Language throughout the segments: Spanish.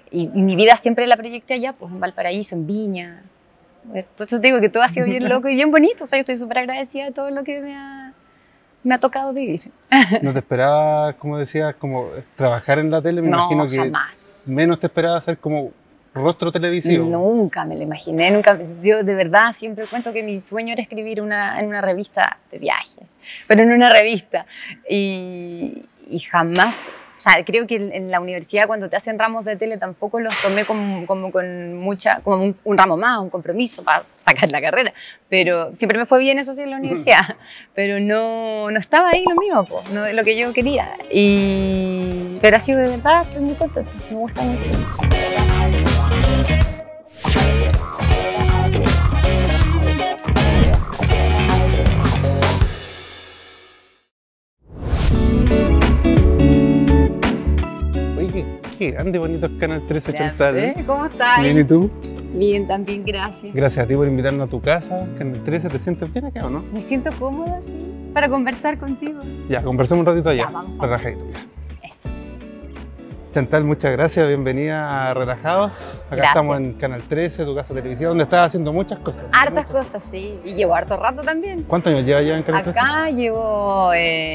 Y mi vida siempre la proyecté allá, pues en Valparaíso, en Viña. Por eso te digo que todo ha sido bien loco y bien bonito. O sea, yo estoy súper agradecida de todo lo que me ha tocado vivir. ¿No te esperabas, como decías, como trabajar en la tele? Me imagino que jamás. menos te esperabas ser como rostro televisivo. Nunca me lo imaginé, nunca. Yo de verdad siempre cuento que mi sueño era escribir en una revista de viaje, pero en una revista. Y jamás, o sea, creo que en la universidad cuando te hacen ramos de tele tampoco los tomé como con mucha, como un ramo más, un compromiso para sacar la carrera. Pero siempre me fue bien, eso sí, en la universidad. Pero no estaba ahí lo mío, pues, no lo que yo quería. Pero ha sido de verdad, estoy muy contenta, me gusta mucho. Oye, qué grande, bonito Canal 13 Chantal. ¿Cómo estás? Bien, ¿y tú? Bien, también, gracias. Gracias a ti por invitarnos a tu casa. Canal 13, ¿te sientes bien acá o no? Me siento cómoda, sí, para conversar contigo. Ya, conversemos un ratito allá. Ya, vamos. Relajadito, ya. Eso. Chantal, muchas gracias, bienvenida a Relajados. Acá Gracias. estamos en Canal 13, tu casa de televisión, donde estás haciendo muchas cosas. Hartas cosas, sí. Y llevo harto rato también. ¿Cuántos años llevas ya en Canal 13? Acá llevo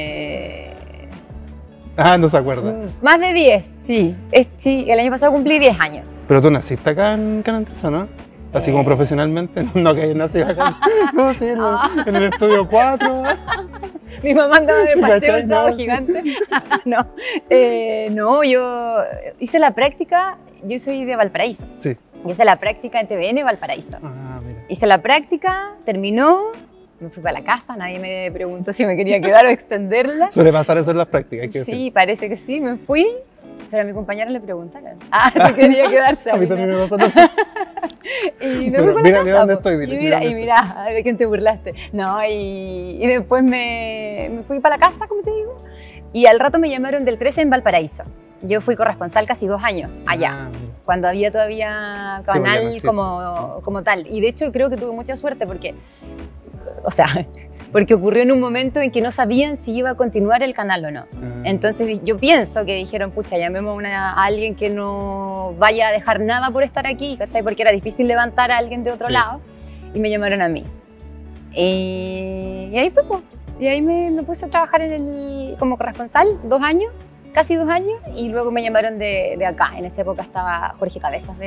Ah, no se acuerda. más de 10, sí. Sí, el año pasado cumplí 10 años. Pero tú naciste acá en Canal 13, ¿no? Así como profesionalmente, no que hayas nacido acá. No, sí, en el estudio 4. Mi mamá andaba de paseo el sábado No, sí. gigante. No, no, yo hice la práctica, yo soy de Valparaíso. Sí. Yo hice la práctica en TVN Valparaíso. Ah, mira. Hice la práctica, terminó, me fui para la casa, nadie me preguntó si me quería quedar o extenderla. Suele pasar eso en las prácticas, hay que Sí, decir. parece que sí, me fui, pero a mi compañera le preguntaron. Si quería quedarse. A mí también me pasó. Y me Bueno, fui para mira, la mira casa, dónde po. estoy, dile, Y mira mira, dónde mira, ¿de quién te burlaste? No, y después me fui para la casa, como te digo, y al rato me llamaron del 13 en Valparaíso. Yo fui corresponsal casi 2 años allá, Ah, mira. cuando había todavía Sí, canal bueno, sí. como tal. Y de hecho creo que tuve mucha suerte porque, o sea, porque ocurrió en un momento en que no sabían si iba a continuar el canal o no. Ah. Entonces yo pienso que dijeron, pucha, llamemos a alguien que no vaya a dejar nada por estar aquí, ¿cachai? Porque era difícil levantar a alguien de otro Sí. lado, y me llamaron a mí. Y ahí fue, pues. Y ahí me puse a trabajar como corresponsal 2 años, casi 2 años, y luego me llamaron de acá. En esa época estaba Jorge Cabezas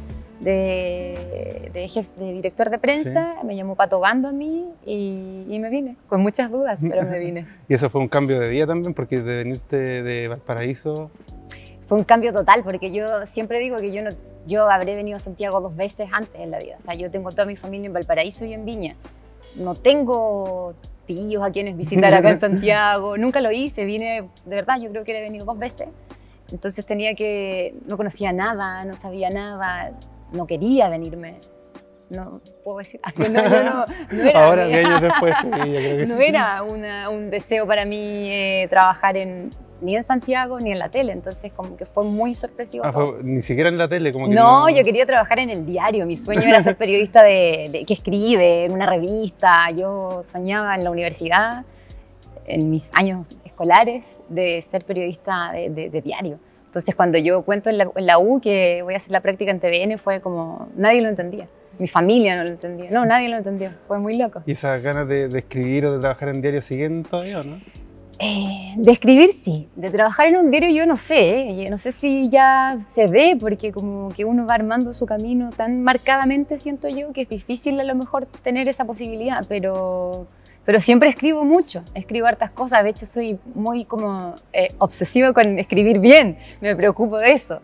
de director de prensa, me llamó Pato Bando a mí y me vine, con muchas dudas, pero me vine. Y eso fue un cambio de vida también, porque de venirte de Valparaíso. Fue un cambio total, porque yo siempre digo que yo habré venido a Santiago 2 veces antes en la vida. O sea, yo tengo toda mi familia en Valparaíso y en Viña. No tengo tíos a quienes visitar acá en Santiago, nunca lo hice, vine, de verdad, yo creo que he venido 2 veces. Entonces no conocía nada, no sabía nada, no quería venirme. No puedo decir, no era Ahora, 10 años después, sí, yo creo que no sí. era un deseo para mí trabajar ni en Santiago ni en la tele, entonces como que fue muy sorpresivo. Ni siquiera en la tele, como que No, yo quería trabajar en el diario, mi sueño era ser periodista que escribe en una revista, yo soñaba en la universidad, en mis años escolares, de ser periodista de diario. Entonces cuando yo cuento en la U que voy a hacer la práctica en TVN fue como, nadie lo entendía. Mi familia no lo entendía, no, nadie lo entendió, fue muy loco. ¿Y esas ganas de escribir o de trabajar en diario siguen todavía o no? De escribir sí, de trabajar en un diario yo no sé si ya se ve porque como que uno va armando su camino tan marcadamente, siento yo, que es difícil a lo mejor tener esa posibilidad, pero siempre escribo mucho, escribo hartas cosas, de hecho soy muy como obsesiva con escribir bien, me preocupo de eso.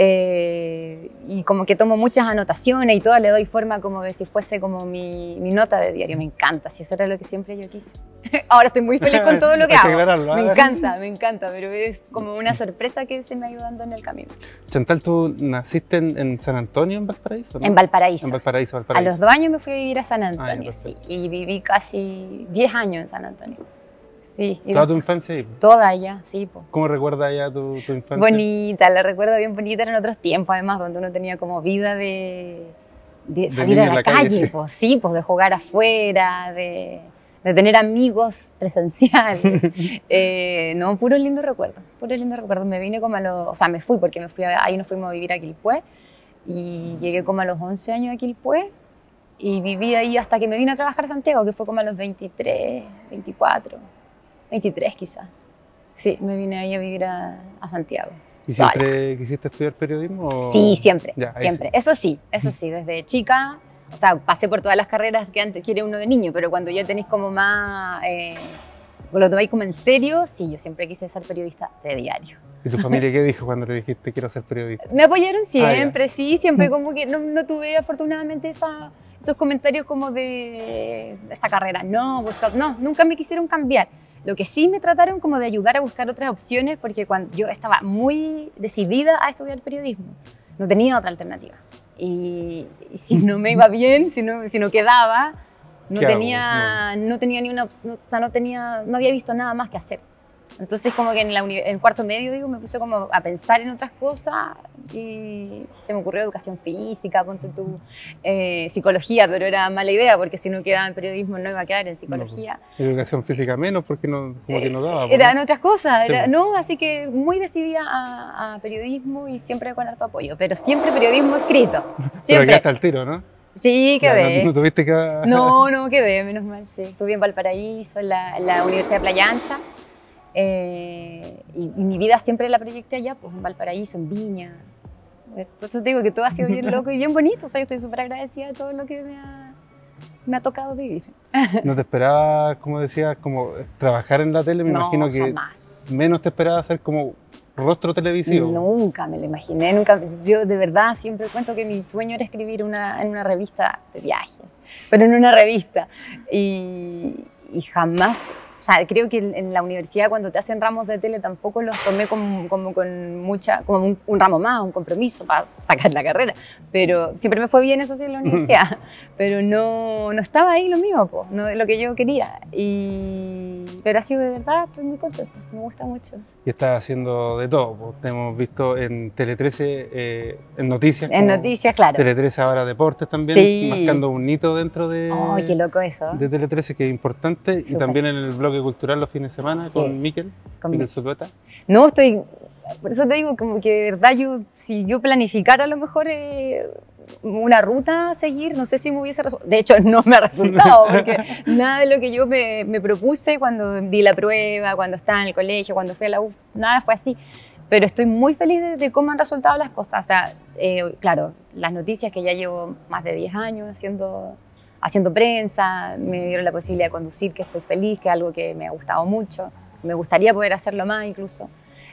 Y como que tomo muchas anotaciones y todo le doy forma como de si fuese como mi nota de diario, me encanta, si eso era lo que siempre yo quise. Ahora estoy muy feliz con todo lo que Hay que hago, aclararlo, me ¿eh? encanta, pero es como una sorpresa que se me ha ido dando en el camino. Chantal, ¿tú naciste en San Antonio, en Valparaíso, no? En Valparaíso. En Valparaíso, A Valparaíso. los 2 años me fui a vivir a San Antonio, ya, sí, y viví casi 10 años en San Antonio. Sí, y ¿Toda tu infancia ahí? toda ella, sí. Po. ¿Cómo recuerdas ya tu infancia? Bonita, la recuerdo bien bonita, en otros tiempos además, donde uno tenía como vida de salir niña a en la la calle, calle, sí. pues sí, pues de jugar afuera, de de tener amigos presenciales. No, puros lindos recuerdos, puros lindos recuerdos. Me vine como a los, o sea, me fui porque ahí nos fuimos a vivir a Quilpué y llegué como a los 11 años a Quilpué y viví ahí hasta que me vine a trabajar a Santiago, que fue como a los 23, 24, 23 quizás. Sí, me vine ahí a vivir a Santiago. ¿Y siempre quisiste estudiar periodismo? ¿O? Sí, siempre, ya, siempre. Sí. Eso sí, desde chica, o sea, pasé por todas las carreras que antes quiere uno de niño, pero cuando ya tenéis como más, lo tomáis como en serio, sí, yo siempre quise ser periodista de diario. ¿Y tu familia qué dijo cuando te dijiste quiero ser periodista? Me apoyaron siempre, sí, siempre como que no tuve afortunadamente esos comentarios como de esta carrera, no, nunca me quisieron cambiar. Lo que sí me trataron como de ayudar a buscar otras opciones, porque cuando yo estaba muy decidida a estudiar periodismo, no tenía otra alternativa. Y si no me iba bien, si no quedaba, no tenía ni una, o sea, no había visto nada más que hacer. Entonces como que en cuarto medio digo, me puse como a pensar en otras cosas y se me ocurrió educación física, ponte tú, psicología, pero era mala idea porque si no quedaba en periodismo no iba a quedar en psicología. No, educación física menos porque como que no daba. Eran otras cosas, sí, así que muy decidida a periodismo y siempre con harto apoyo, pero siempre periodismo escrito. Siempre. Pero quedaste al tiro, ¿no? Sí, quedé. ¿No tuviste que...? No, quedé, menos mal, sí. Estuve en Valparaíso, en la Universidad de Playa Ancha. Y mi vida siempre la proyecté allá, pues en Valparaíso, en Viña. Entonces te digo que todo ha sido bien loco y bien bonito. O sea, yo estoy súper agradecida de todo lo que me ha tocado vivir. ¿No te esperabas, como decías, como trabajar en la tele? Me imagino que jamás. Menos te esperabas hacer como rostro televisivo. Nunca me lo imaginé, nunca. Yo de verdad siempre cuento que mi sueño era escribir en una revista de viaje, pero en una revista. Y jamás... O sea, creo que en la universidad cuando te hacen ramos de tele tampoco los tomé como con mucha, como un ramo más, un compromiso para sacar la carrera. Pero siempre me fue bien eso sí en la universidad, pero no estaba ahí lo mío, pues, no lo que yo quería. Pero ha sido de verdad, estoy muy contenta, me gusta mucho. Y estás haciendo de todo, pues, te hemos visto en Tele 13, en noticias. En noticias, claro. Tele 13 ahora deportes también, sí, marcando un hito dentro de... ¡Ay, qué loco eso! De Tele 13, que es importante. Súper. Y también en el bloque cultural los fines de semana, sí, con Miquel Zulueta. No, por eso te digo, como que de verdad si yo planificara a lo mejor una ruta a seguir, no sé si me hubiese resultado. De hecho, no me ha resultado, porque nada de lo que yo me propuse cuando di la prueba, cuando estaba en el colegio, cuando fui a la U, nada fue así. Pero estoy muy feliz de cómo han resultado las cosas. O sea, claro, las noticias que ya llevo más de 10 años haciendo prensa, me dieron la posibilidad de conducir, que estoy feliz, que es algo que me ha gustado mucho, me gustaría poder hacerlo más incluso.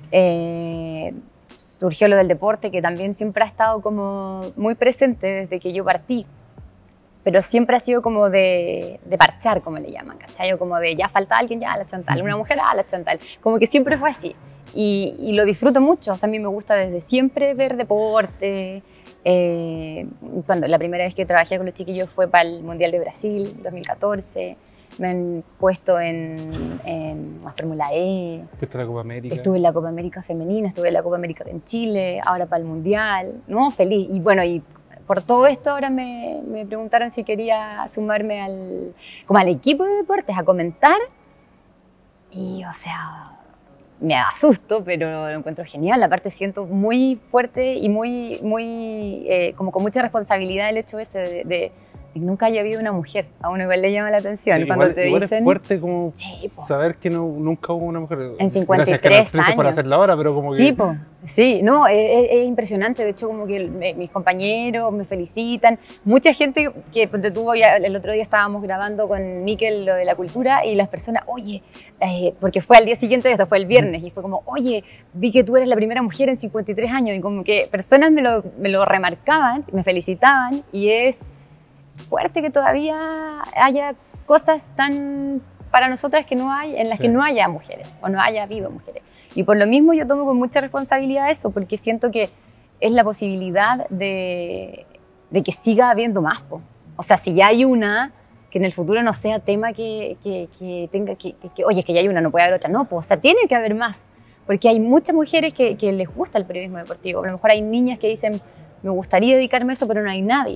Surgió lo del deporte, que también siempre ha estado como muy presente desde que yo partí, pero siempre ha sido como de parchar, como le llaman, ¿cachai? O como de ya falta alguien, ya la chantal, una mujer, la chantal, como que siempre fue así. Y lo disfruto mucho, o sea, a mí me gusta desde siempre ver deporte. Cuando la primera vez que trabajé con los chiquillos fue para el Mundial de Brasil, 2014. Me han puesto en la Fórmula E. ¿Fuiste a la Copa América? Estuve en la Copa América femenina, estuve en la Copa América en Chile, ahora para el Mundial. No, feliz. Y bueno, y por todo esto ahora me preguntaron si quería sumarme al equipo de deportes, a comentar. Y, o sea, me asusto, pero lo encuentro genial. Aparte siento muy fuerte y como con mucha responsabilidad el hecho ese de que nunca haya habido una mujer. A uno igual le llama la atención. Sí, cuando igual dicen... es fuerte como sí, saber que nunca hubo una mujer. En 53 Gracias, Canal 13 años. por hacerla ahora, pero como que... Sí, sí, no, es impresionante. De hecho, como que mis compañeros me felicitan. Mucha gente que tuvo ya, el otro día estábamos grabando con Miquel lo de la cultura y las personas, oye, porque fue al día siguiente, esto fue el viernes, y fue como, oye, vi que tú eres la primera mujer en 53 años. Y como que personas me lo remarcaban, me felicitaban, y es fuerte que todavía haya cosas tan para nosotras que no hay, en las que no haya mujeres o no haya habido mujeres. Y por lo mismo yo tomo con mucha responsabilidad eso, porque siento que es la posibilidad de que siga habiendo más. O sea, si ya hay una, que en el futuro no sea tema que tenga que oye, es que ya hay una, no puede haber otra. No, o sea, tiene que haber más, porque hay muchas mujeres que les gusta el periodismo deportivo. A lo mejor hay niñas que dicen, me gustaría dedicarme a eso, pero no hay nadie.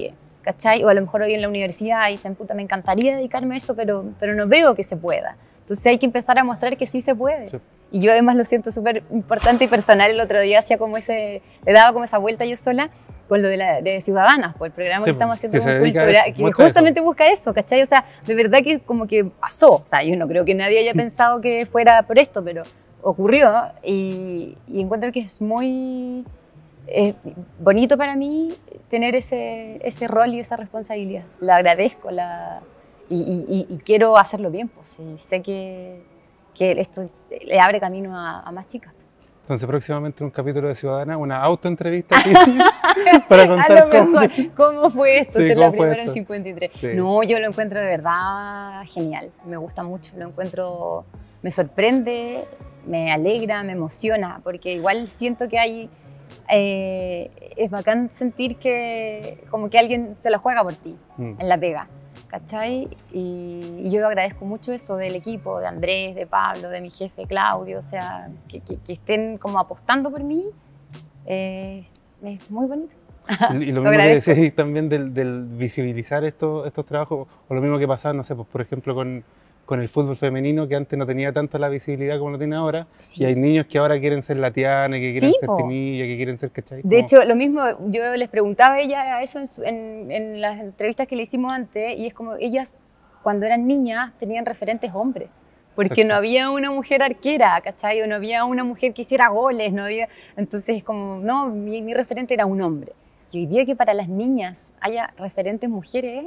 ¿cachai? O a lo mejor hoy en la universidad y dicen, puta, me encantaría dedicarme a eso, pero no veo que se pueda. Entonces hay que empezar a mostrar que sí se puede. Sí. Y yo además lo siento súper importante y personal. El otro día hacía como le daba como esa vuelta yo sola con lo de Ciudadanas, por el programa que estamos haciendo con Cultura, que justamente busca eso, ¿cachai? O sea, de verdad que como que pasó. O sea, yo no creo que nadie haya pensado que fuera por esto, pero ocurrió y encuentro que es muy bonito para mí tener ese rol y esa responsabilidad. La agradezco y quiero hacerlo bien, pues, y sé que esto le abre camino a más chicas. Entonces, próximamente un capítulo de Ciudadana, una autoentrevista aquí para contar cómo fue esto, ser la primera en 53. Sí. No, yo lo encuentro de verdad genial, me gusta mucho, lo encuentro, me sorprende, me alegra, me emociona, porque igual siento que hay, es bacán sentir que como que alguien se la juega por ti en la pega. ¿Cachai? Y yo lo agradezco mucho eso del equipo, de Andrés, de Pablo, de mi jefe Claudio, o sea, que estén como apostando por mí, es muy bonito. Y lo mismo que decís también del visibilizar estos trabajos, o lo mismo que pasa, no sé, pues por ejemplo con el fútbol femenino, que antes no tenía tanta la visibilidad como lo tiene ahora, sí. Y hay niños que ahora quieren ser Latiana, que quieren ser Pinilla, que quieren ser, ¿cachai? De hecho, lo mismo, yo les preguntaba a ella eso en las entrevistas que le hicimos antes, y es como ellas, cuando eran niñas, tenían referentes hombres, porque exacto. No había una mujer arquera, ¿cachai? O no había una mujer que hiciera goles, no había, entonces es como, no, mi referente era un hombre. Y hoy día que para las niñas haya referentes mujeres,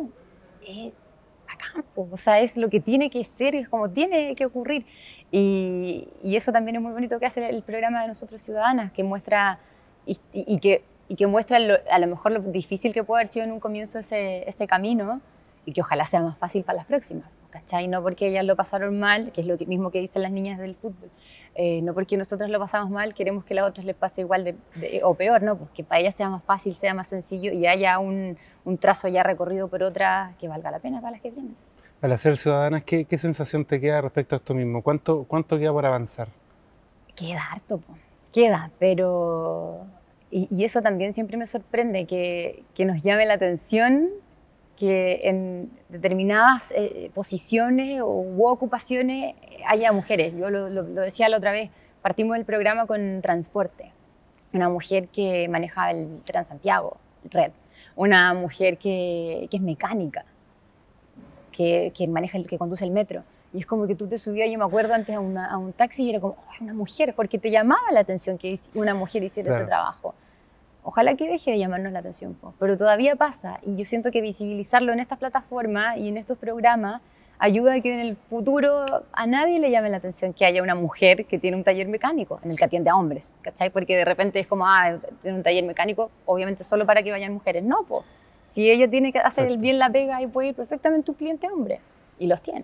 o sea, es lo que tiene que ser, es como tiene que ocurrir. Y eso también es muy bonito que hace el programa de Nosotros Ciudadanas, que muestra y que muestra a lo mejor lo difícil que puede haber sido en un comienzo ese camino, y que ojalá sea más fácil para las próximas, ¿cachai? No porque ellas lo pasaron mal, que es lo mismo que dicen las niñas del fútbol, no porque nosotros lo pasamos mal, queremos que a las otras les pase igual o peor, ¿no? Porque para ellas sea más fácil, sea más sencillo y haya un trazo ya recorrido por otras que valga la pena para las que vienen. Al hacer Ciudadanas, ¿qué sensación te queda respecto a esto mismo? ¿Cuánto queda por avanzar? Queda harto, queda, pero... Y eso también siempre me sorprende, que nos llame la atención que en determinadas posiciones u ocupaciones haya mujeres. Yo lo decía la otra vez, partimos del programa con transporte. Una mujer que maneja el Transantiago, Red. Una mujer que es mecánica, que conduce el metro. Y es como que tú te subías, yo me acuerdo antes a un taxi y era como, oh, una mujer, porque te llamaba la atención que una mujer hiciera claro. Ese trabajo. Ojalá que deje de llamarnos la atención, pero todavía pasa. Y yo siento que visibilizarlo en estas plataformas y en estos programas ayuda a que en el futuro a nadie le llame la atención que haya una mujer que tiene un taller mecánico en el que atiende a hombres, ¿cachai? Porque de repente es como, tiene un taller mecánico, obviamente solo para que vayan mujeres. No, pues. Si ella tiene que hacer bien la pega, y puede ir perfectamente un cliente hombre. Y los tiene.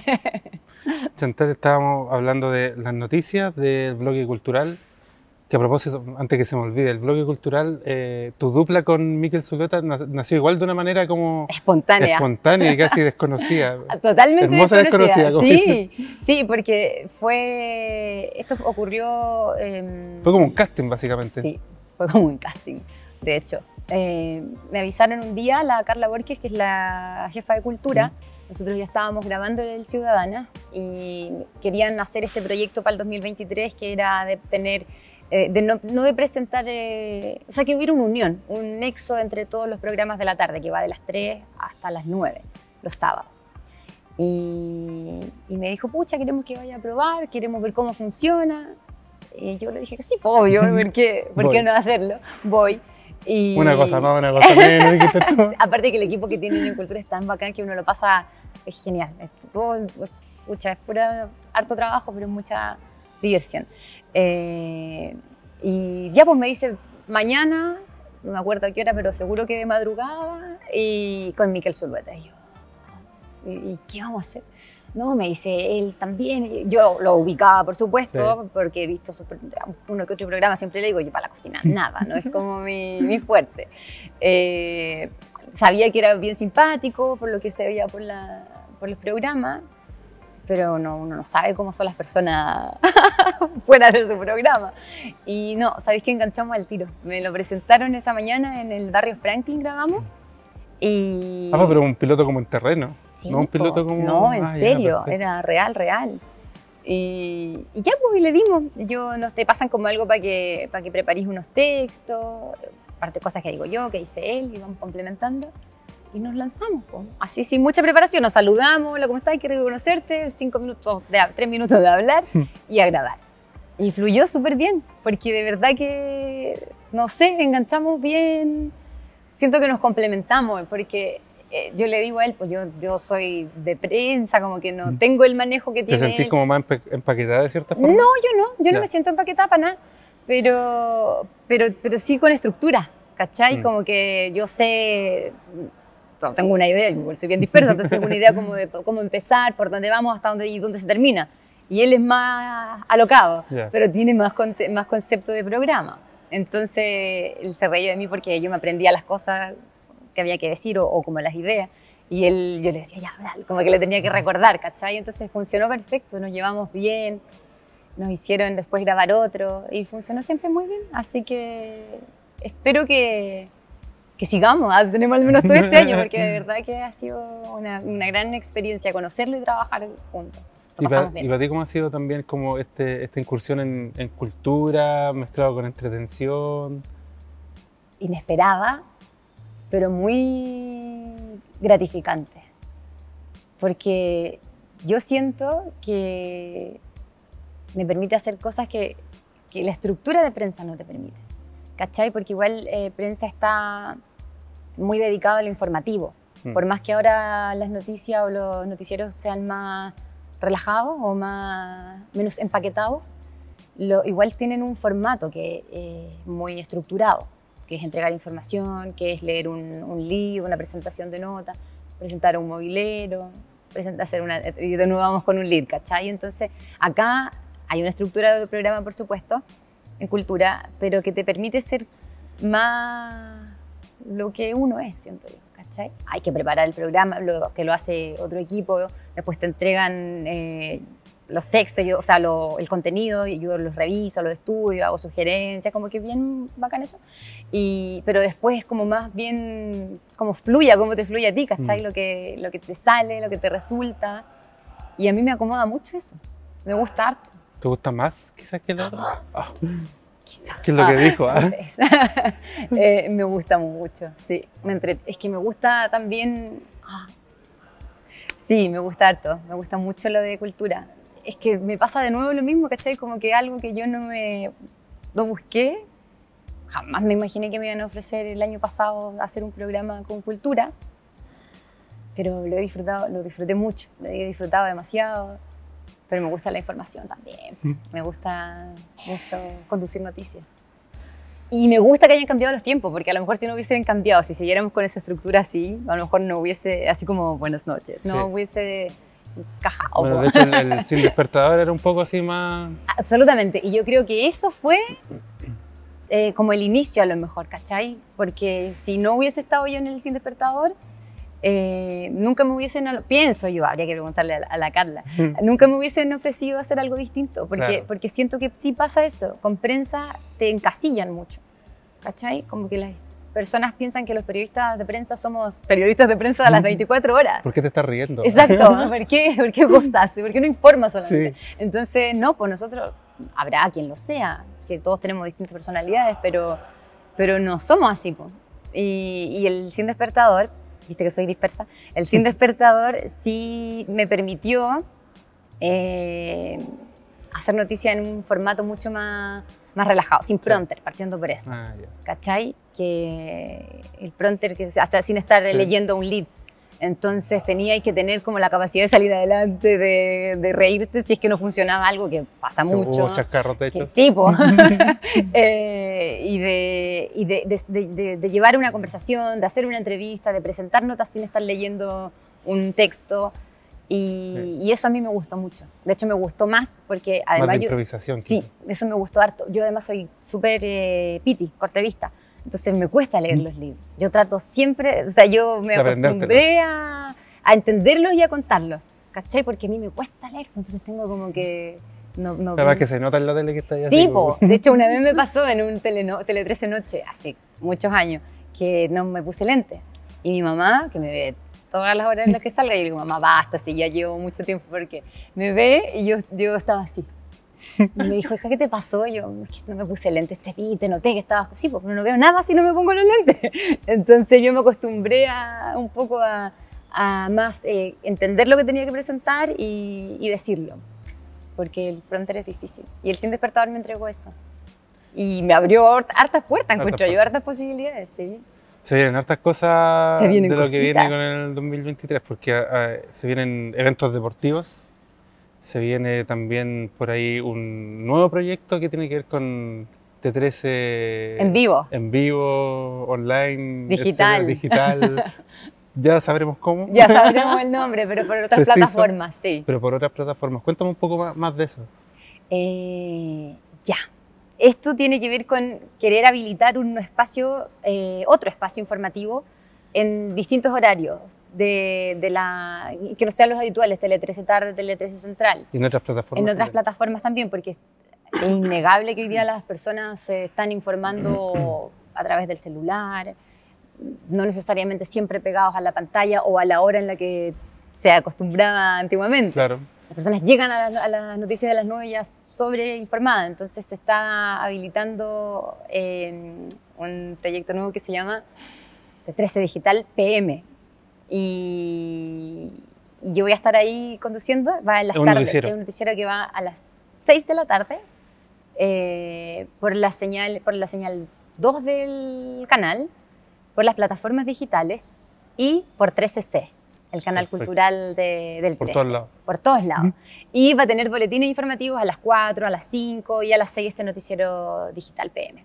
Chantal, estábamos hablando de las noticias del bloque cultural, que a propósito, antes que se me olvide, el bloque cultural, tu dupla con Miquel Zuleta nació igual de una manera como... Espontánea y casi desconocida. Totalmente hermosa desconocida. Sí, porque esto ocurrió... fue como un casting, básicamente. Sí, fue como un casting, de hecho. Me avisaron un día, la Carla Borges, que es la jefa de cultura, nosotros ya estábamos grabando el Ciudadana y querían hacer este proyecto para el 2023, que era de tener, no de presentar, o sea, que hubiera una unión, un nexo entre todos los programas de la tarde, que va de las 3 hasta las 9, los sábados. Y me dijo, pucha, queremos que vaya a probar, queremos ver cómo funciona. Y yo le dije que sí, obvio, ¿por qué no hacerlo? Voy. Y... Una cosa más, una cosa menos. Aparte que el equipo que tiene en cultura es tan bacán que uno lo pasa, es genial. Todo, pucha, es pura harto trabajo, pero es mucha diversión. Y ya pues me dice, mañana, no me acuerdo a qué hora, pero seguro que de madrugada, y con Miquel Zuleta. Y yo, ¿y qué vamos a hacer? No, me dice, él también. Yo lo ubicaba, por supuesto, sí. Porque he visto uno que otro programa, siempre le digo, yo para la cocina, nada, no es como mi fuerte. Sabía que era bien simpático, por lo que se veía por los programas, pero uno no sabe cómo son las personas fuera de su programa. Y no, ¿sabéis que enganchamos al tiro? Me lo presentaron esa mañana en el barrio Franklin, grabamos, Y, pero un piloto como en terreno, sí, no un piloto como... No, en serio, perfecto. era real. Y ya, pues, y le dimos. Te pasan como algo para que preparís unos textos, aparte cosas que digo yo, que dice él, y vamos complementando. Y nos lanzamos, pues. Así sin mucha preparación, nos saludamos, hola, ¿cómo estás? Quiero conocerte, 3 minutos de hablar y a grabar. Y fluyó súper bien, porque de verdad que, no sé, enganchamos bien, siento que nos complementamos, porque yo le digo a él, pues yo soy de prensa, como que no tengo el manejo que ¿Te tiene sentís él. como más empaquetada de cierta forma? No, yo no Ya. me siento empaquetada para nada, pero sí con estructura, ¿cachai? Como que yo sé, no, tengo una idea, yo soy bien dispersa, entonces tengo una idea como de cómo empezar, por dónde vamos, hasta dónde y dónde se termina. Y él es más alocado, pero tiene más concepto de programa. Entonces él se reía de mí porque yo me aprendía las cosas que había que decir o como las ideas. Y yo le decía, ya, dale, como que le tenía que recordar, ¿cachai? Entonces funcionó perfecto, nos llevamos bien, nos hicieron después grabar otro y funcionó siempre muy bien. Así que espero que sigamos, tenemos al menos todo este año, porque de verdad que ha sido una gran experiencia conocerlo y trabajar juntos. ¿Y para ti cómo ha sido también como esta incursión en cultura, mezclado con entretención? Inesperada, pero muy gratificante. Porque yo siento que me permite hacer cosas que la estructura de prensa no te permite. ¿Cachai? Porque igual prensa está muy dedicado a lo informativo. Por más que ahora las noticias o los noticieros sean más relajados o menos empaquetados, igual tienen un formato que es muy estructurado, que es entregar información, que es leer un lead, una presentación de nota, presentar a un movilero, y de nuevo vamos con un lead, ¿cachai? Entonces acá hay una estructura de programa, por supuesto, en cultura, pero que te permite ser más lo que uno es, siento yo, ¿cachai? Hay que preparar el programa, que lo hace otro equipo, después te entregan los textos, el contenido, y yo los reviso, los estudio, hago sugerencias, como que bien bacán eso. Pero después como más bien, como te fluye a ti, ¿cachai? Lo que te sale, lo que te resulta. Y a mí me acomoda mucho eso, me gusta harto. ¿Te gusta más quizás que el otro? Quizás. ¿Qué es lo que dijo? Me gusta mucho, sí. Es que me gusta también... Sí, me gusta harto, me gusta mucho lo de cultura. Es que me pasa de nuevo lo mismo, ¿cachai? Como que algo que yo no busqué. Jamás me imaginé que me iban a ofrecer el año pasado hacer un programa con cultura. Pero lo disfruté mucho, lo he disfrutado demasiado. Pero me gusta la información también. Me gusta mucho conducir noticias. Y me gusta que hayan cambiado los tiempos, porque a lo mejor si no hubiesen cambiado, si siguiéramos con esa estructura así, a lo mejor no hubiese, así como buenas noches, no hubiese encajado. Bueno, de hecho el Sin Despertador era un poco así más... Absolutamente, y yo creo que eso fue como el inicio a lo mejor, ¿cachai? Porque si no hubiese estado yo en el Sin Despertador, nunca me hubiesen, pienso yo, habría que preguntarle a la Carla, nunca me hubiesen ofrecido hacer algo distinto, porque siento que sí pasa eso, con prensa te encasillan mucho, ¿cachai? Como que las personas piensan que los periodistas de prensa somos periodistas de prensa a las 24 horas. ¿Por qué te estás riendo? Exacto, ¿por qué gustas? ¿Por qué no informas solamente? Sí. Entonces, no, pues nosotros, habrá quien lo sea, que todos tenemos distintas personalidades, pero no somos así, pues. Y el Sin Despertador, viste que soy dispersa, el Sin Despertador sí me permitió hacer noticia en un formato mucho más relajado, sin prompter, partiendo por eso. ¿Cachai? Que el prompter que se hace sin estar leyendo un lead. Entonces teníais que tener como la capacidad de salir adelante, de reírte si es que no funcionaba algo, que pasa mucho. Hubo chascarros, de hecho. Sí, pues. Y de llevar una conversación, de hacer una entrevista, de presentar notas sin estar leyendo un texto. Y eso a mí me gustó mucho. De hecho, me gustó más porque además más de improvisación. Sí, eso me gustó harto. Yo además soy súper piti, cortevista. Entonces me cuesta leer los libros. Yo trato siempre, o sea, yo me acostumbré a entenderlos y a contarlos, ¿cachai? Porque a mí me cuesta leer, entonces tengo como que... Además que se nota en la tele que está ahí así. Sí, po. De hecho una vez me pasó en un Tele 13 Noche, hace muchos años, que no me puse lente. Y mi mamá, que me ve todas las horas en las que salga, y yo digo, mamá, basta, si ya llevo mucho tiempo, porque me ve y yo estaba así. Y me dijo, hija, ¿qué te pasó? Y yo, es que no me puse lentes, te noté que estabas así, porque no veo nada si no me pongo los lentes. Entonces yo me acostumbré un poco a más entender lo que tenía que presentar y decirlo, porque el prompter es difícil. Y el Sin Despertador me entregó eso. Y me abrió hartas puertas, encuentro yo, hartas posibilidades, sí. Se vienen hartas cosas Se vienen de lo cositas. que viene con el 2023, porque se vienen eventos deportivos, se viene también por ahí un nuevo proyecto que tiene que ver con T13 en vivo, online, digital. etcétera, digital. Ya sabremos cómo. Ya sabremos el nombre, pero por otras Preciso, plataformas, sí. Pero por otras plataformas. Cuéntame un poco más de eso. Ya. Esto tiene que ver con querer habilitar un espacio, otro espacio informativo en distintos horarios, que no sean los habituales, Tele 13 tarde, Tele 13 central. ¿Y en otras plataformas? En otras plataformas también, porque es innegable que hoy día las personas se están informando a través del celular, no necesariamente siempre pegados a la pantalla o a la hora en la que se acostumbraba antiguamente. Claro. Las personas llegan a las noticias de las 9 ya sobreinformadas, entonces se está habilitando un proyecto nuevo que se llama T13 Digital PM. Y yo voy a estar ahí conduciendo, va en las tardes. Es un noticiero que va a las 6 de la tarde por la señal 2 del canal, por las plataformas digitales y por 13C. El canal cultural del 13. Por todos lados. Por todos lados. Y va a tener boletines informativos a las 4, a las 5 y a las 6 este noticiero digital PM.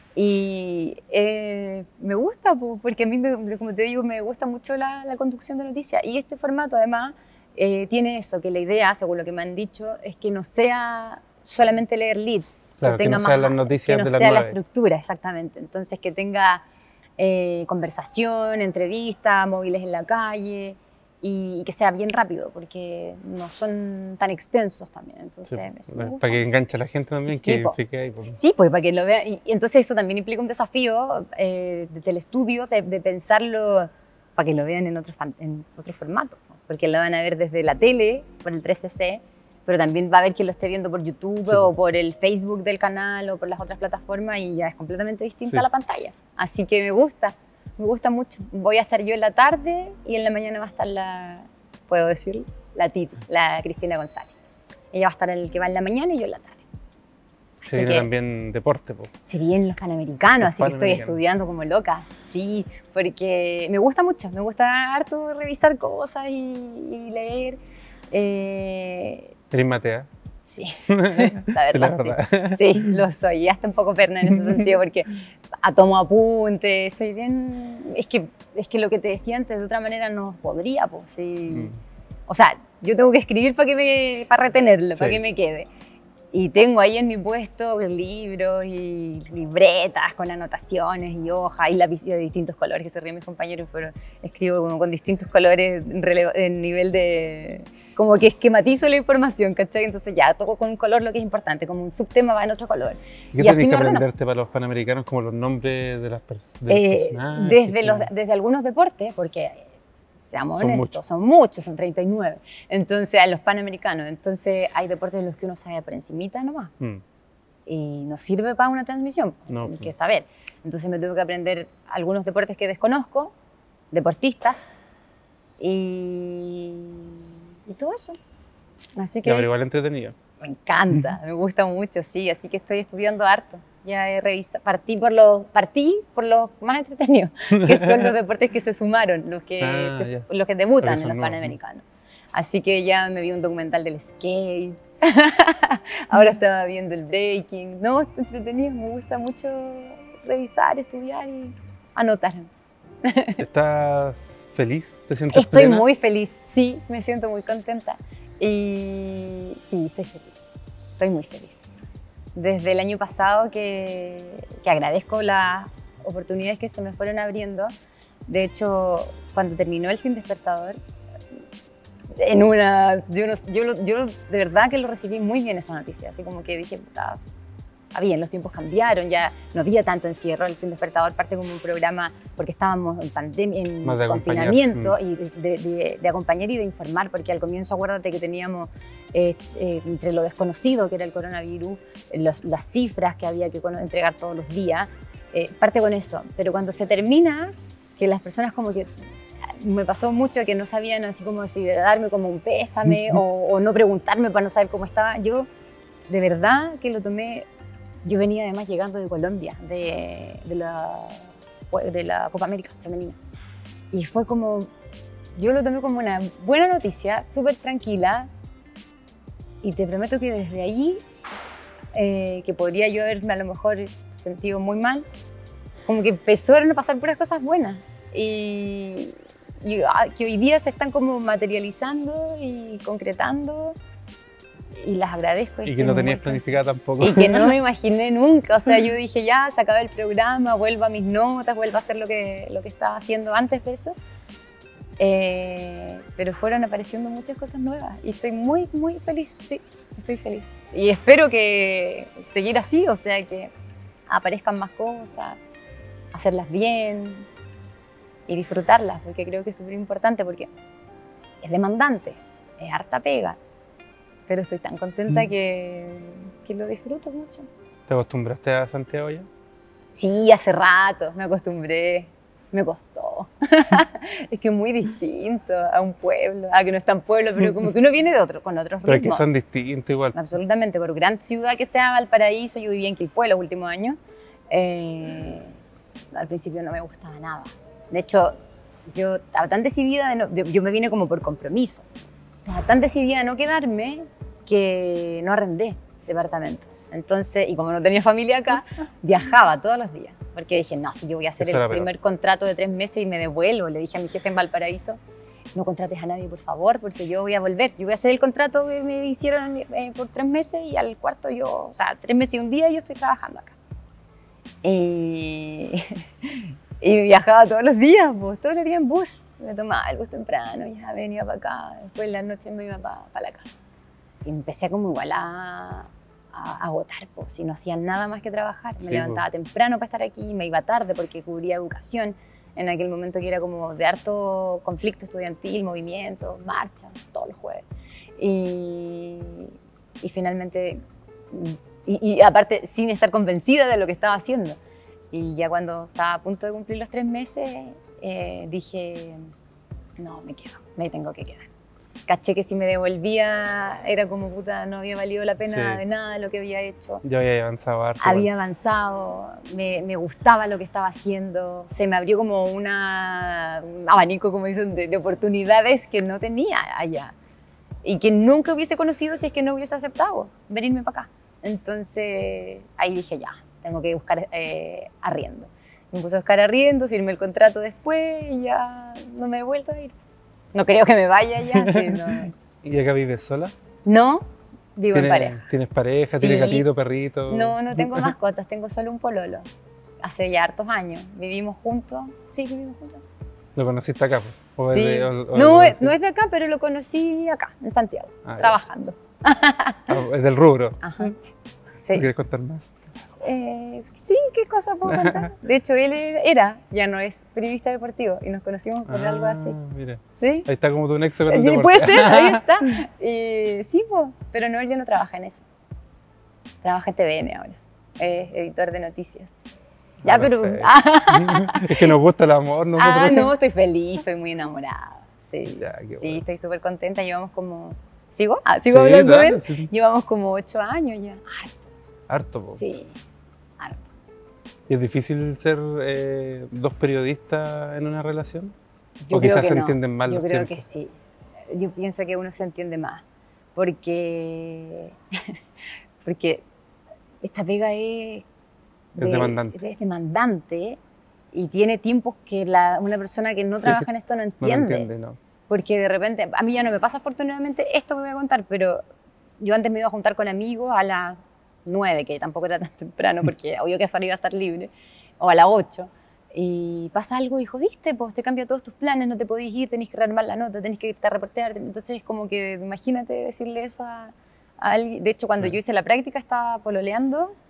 Y me gusta, porque a mí, como te digo, me gusta mucho la conducción de noticias. Y este formato, además, tiene eso, que la idea, según lo que me han dicho, es que no sea solamente leer lead. Claro, que no sean las noticias de las 9. Que no sea la estructura, exactamente. Entonces, que tenga conversación, entrevista, móviles en la calle, y que sea bien rápido, porque no son tan extensos también. Entonces, sí, para que enganche a la gente también, sí, sí que hay. Sí, pues para que lo vea. Y entonces eso también implica un desafío del estudio, de pensarlo para que lo vean en otro formato, ¿no? Porque lo van a ver desde la tele, por el 13C, pero también va a haber quien lo esté viendo por YouTube, sí, o por el Facebook del canal o por las otras plataformas, y ya es completamente distinta, sí, la pantalla. Así que me gusta mucho. Voy a estar yo en la tarde y en la mañana va a estar ¿puedo decirlo? La Tito, la Cristina González. Ella va a estar el que va en la mañana y yo en la tarde. Se viene también deporte, po. Se vienen los Panamericanos, así que estoy estudiando como loca. Sí, porque me gusta mucho, me gusta harto revisar cosas y leer. ¿Eres matea? Sí, la verdad, sí, lo soy. Y hasta un poco perna en ese sentido, porque tomo apuntes, soy bien... Es que lo que te decía antes, de otra manera no podría, pues, sí. O sea, yo tengo que escribir para retenerlo, sí, para que me quede. Y tengo ahí en mi puesto libros y libretas con anotaciones y hojas y lápices de distintos colores, que se ríen mis compañeros, pero escribo como con distintos colores en nivel de... como que esquematizo la información, ¿cachai? Entonces ya toco con un color lo que es importante, como un subtema va en otro color. ¿Y qué tenés que aprenderte para los Panamericanos, como los nombres de los personajes? Desde algunos deportes, porque... seamos honestos, son muchos, son 39. Entonces, a los Panamericanos. Entonces, hay deportes en los que uno sabe por encimita nomás. Y no sirve para una transmisión, hay que saber. Entonces, me tuve que aprender algunos deportes que desconozco, deportistas, y todo eso. Así que... pero igual entretenido. Me encanta, me gusta mucho, sí. Así que estoy estudiando harto. Ya he revisado, partí por los más entretenidos, que son los deportes que se sumaron, los que debutan en los Panamericanos. Así que ya me vi un documental del skate, ahora estaba viendo el breaking. No, está entretenido, me gusta mucho revisar, estudiar y anotar. ¿Estás feliz? ¿Te sientes Estoy plena? muy feliz, sí, me siento muy contenta. Y sí, estoy feliz, estoy muy feliz. Desde el año pasado que agradezco las oportunidades que se me fueron abriendo. De hecho, cuando terminó el Sin Despertador, yo de verdad que lo recibí muy bien esa noticia. Así como que dije, puta, los tiempos cambiaron, ya no había tanto encierro. El Sin Despertador parte como un programa porque estábamos en pandemia, en confinamiento, y de acompañar y de informar, porque al comienzo acuérdate que teníamos entre lo desconocido que era el coronavirus, las cifras que había que entregar todos los días, parte con eso. Pero cuando se termina, que las personas como que me pasó mucho que no sabían así como si darme como un pésame o no preguntarme para no saber cómo estaba. Yo de verdad que lo tomé. Yo venía además llegando de Colombia, de la Copa América femenina. Y fue como, yo lo tomé como una buena noticia, súper tranquila. Y te prometo que desde ahí, que podría yo haberme a lo mejor sentido muy mal, como que empezaron a pasar puras cosas buenas. Y que hoy día se están como materializando y concretando. Y las agradezco. Y que no tenías planificada tampoco. Y que no me imaginé nunca. O sea, yo dije, ya, se acaba el programa, vuelvo a mis notas, vuelvo a hacer lo que estaba haciendo antes de eso. Pero fueron apareciendo muchas cosas nuevas. Y estoy muy, muy feliz. Sí, estoy feliz. Y espero que seguir así, o sea, que aparezcan más cosas, hacerlas bien y disfrutarlas, porque creo que es súper importante, porque es demandante, es harta pega. Pero estoy tan contenta que lo disfruto mucho. ¿Te acostumbraste a Santiago ya? Sí, hace rato me acostumbré. Me costó. Es que es muy distinto a un pueblo. Que no es tan pueblo, pero como que uno viene de con otros ritmos. Pero es que son distintos igual. Absolutamente. Por gran ciudad que sea Valparaíso, yo viví en Quilpué los últimos años. Al principio no me gustaba nada. De hecho, yo estaba tan decidida, yo me vine como por compromiso. Estaba tan decidida a no quedarme que no arrendé departamento. Entonces, y como no tenía familia acá, viajaba todos los días. Porque dije, no, si yo voy a hacer el primer contrato de 3 meses y me devuelvo. Le dije a mi jefe en Valparaíso, no contrates a nadie, por favor, porque yo voy a volver. Yo voy a hacer el contrato que me hicieron por 3 meses y al cuarto yo, o sea, 3 meses y un día yo estoy trabajando acá. Y viajaba todos los días en bus. Me tomaba el bus temprano, ya venía para acá, después en la noche me iba para la casa. Y empecé como igual a agotar, si no hacía nada más que trabajar. Me levantaba temprano para estar aquí, me iba tarde porque cubría educación, en aquel momento que era como de harto conflicto estudiantil, movimiento, marcha, todos los jueves. Y finalmente, y aparte sin estar convencida de lo que estaba haciendo. Y ya cuando estaba a punto de cumplir los 3 meses, dije, no, me tengo que quedar. Caché que si me devolvía era como puta, no había valido la pena de nada lo que había hecho. Ya había avanzado harto. Había avanzado, me gustaba lo que estaba haciendo, se me abrió como un abanico, como dicen, de oportunidades que no tenía allá y que nunca hubiese conocido si es que no hubiese aceptado venirme para acá. Entonces ahí dije, ya, tengo que buscar arriendo. Me puse a buscar arriendo, firmé el contrato después y ya no me he vuelto a ir. No creo que me vaya ya. Sí, no. ¿Y acá vives sola? No, vivo en pareja. ¿Tienes pareja? Sí. ¿Tienes gatito, perrito? No tengo mascotas, tengo solo un pololo. Hace ya hartos años. Vivimos juntos. Sí, vivimos juntos. ¿Lo conociste acá? ¿O sí. No es de acá, pero lo conocí acá, en Santiago, trabajando. Es del rubro. Ajá. Sí. ¿Quieres contar más? Sí, ¿qué cosa puedo contar? De hecho, él ya no es periodista deportivo y nos conocimos por algo así. Mira. ¿Sí? Ahí está como tu nexo con el deporte. Puede ser, ahí está. Sí, pues, pero no, él ya no trabaja en eso. Trabaja en TVN ahora. Es editor de noticias. Ya, pero... Es que nos gusta el amor, ¿no? No, estoy feliz, estoy muy enamorada. Sí, ya, qué bueno. Sí, estoy súper contenta. Llevamos como... ¿Sigo? ¿Sigo hablando de él? Sí. Llevamos como 8 años ya. Harto, po. Sí, harto. ¿Y es difícil ser 2 periodistas en una relación? Yo ¿O quizás se no. entienden mal los tiempos? Yo creo que sí. Yo pienso que uno se entiende más. Porque esta pega es demandante. Es demandante y tiene tiempos que una persona que no trabaja en esto no entiende. No lo entiende, no. Porque de repente, a mí ya no me pasa afortunadamente esto que voy a contar, pero yo antes me iba a juntar con amigos a las 9, que tampoco era tan temprano, porque obvio que esa hora iba a estar libre, o a las 8, y pasa algo y jodiste, pues te cambia todos tus planes, no te podís ir, tenés que rearmar la nota, tenés que irte a reportear, entonces es como que imagínate decirle eso a alguien. De hecho, cuando yo hice la práctica estaba pololeando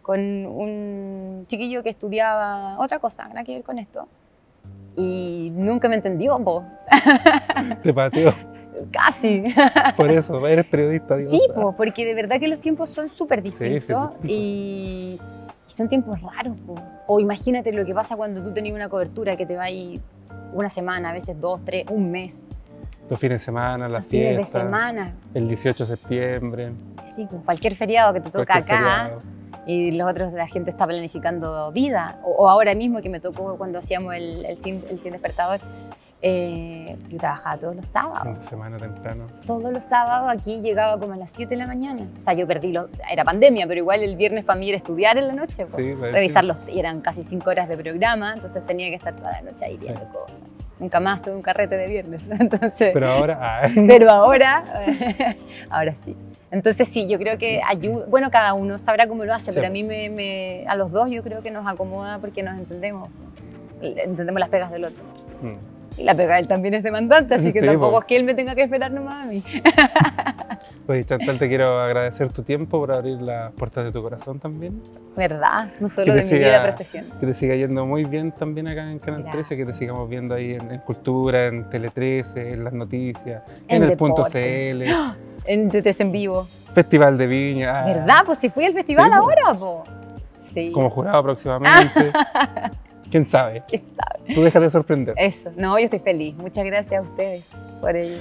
con un chiquillo que estudiaba otra cosa, nada que ver con esto. Y nunca me entendió, po. Te pateó. Casi. Por eso, eres periodista. Dios. Sí, po, porque de verdad que los tiempos son súper distintos sí, y son tiempos raros. Po. O imagínate lo que pasa cuando tú tenías una cobertura que te va a ir una semana, a veces 2, 3, un mes. Los fines de semana, las fines fiestas. De semana. El 18 de septiembre. Sí, pues, cualquier feriado que te toca acá. Feriado. Y los otros, la gente está planificando vida. O ahora mismo que me tocó cuando hacíamos el Sin Despertador. Yo trabajaba todos los sábados. Fin de semana temprano. Todos los sábados aquí llegaba como a las 7 de la mañana. O sea, yo perdí, era pandemia, pero igual el viernes para mí era estudiar en la noche. Sí, revisar y eran casi 5 horas de programa, entonces tenía que estar toda la noche ahí viendo cosas. Nunca más tuve un carrete de viernes. Entonces, pero ahora... Pero ahora sí. Entonces sí, yo creo que ayuda, bueno, cada uno sabrá cómo lo hace, pero a mí a los dos yo creo que nos acomoda porque nos entendemos las pegas del otro. Y la pega de él también es demandante, así que tampoco es que él me tenga que esperar nomás a mí. Pues Chantal, te quiero agradecer tu tiempo por abrir las puertas de tu corazón también. ¿Verdad? No solo de mi vida profesional. Que te siga yendo muy bien también acá en Canal 13, que te sigamos viendo ahí en Cultura, en Tele 13, en las noticias, en el Punto CL. En TTC en vivo. Festival de Viña. ¿Verdad? Pues si fui al festival ahora, po. Sí. Como jurado próximamente. ¿Quién sabe? ¿Quién sabe? Tú déjate sorprender. Eso. No, yo estoy feliz. Muchas gracias a ustedes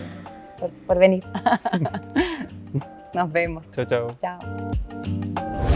por venir. Nos vemos. Chao, chao. Chao.